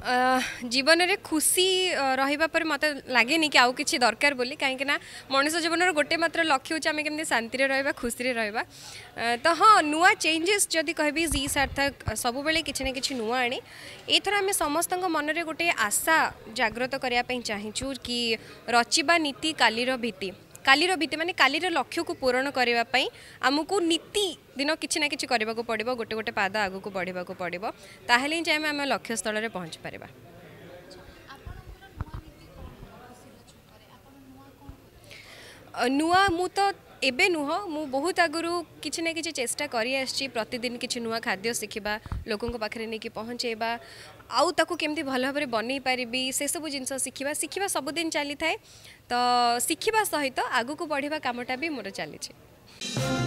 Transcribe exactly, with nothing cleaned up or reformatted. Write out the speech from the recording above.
अ, जीवन में खुशी रहिबा पर मत लगे कि आउ कि दरकार बोली कहीं मनीष जीवन गोटे मात्र लक्ष्य हूँ आम केमती शांति रहा खुशी रहा तो हाँ नुआ चेंजेस जदि कहबी जी सार्थक सब बेले किसी ना कि नुआ आनी एथर आम समस्त मन में गोटे आशा जागृत करने चाहूँ कि रचिबा नीति कालीर भीति कालीर भीति माने कालीर लक्ष्य को पूरण करने आमको नीति दिन किसी ना कि करने को पड़ो गोटे गोटे पाद आग को बढ़ा पड़ो ताहले ही आम आम लक्ष्य स्थल में पहुँच पार। नुआ मु तो एबे नुह मु बहुत आगु किसी ना कि चेष्टा करी प्रतिदिन किसी नुआ खाद्य शिखा लोकों पाखे नहीं पहुँचेबा आउ ताकू केमती भल भाव बन पारि से सब जिन शिखा शिखा सबुदिन चली थाए तो शिखा सहित आगू को बढ़िया कामटा भी मोर चली।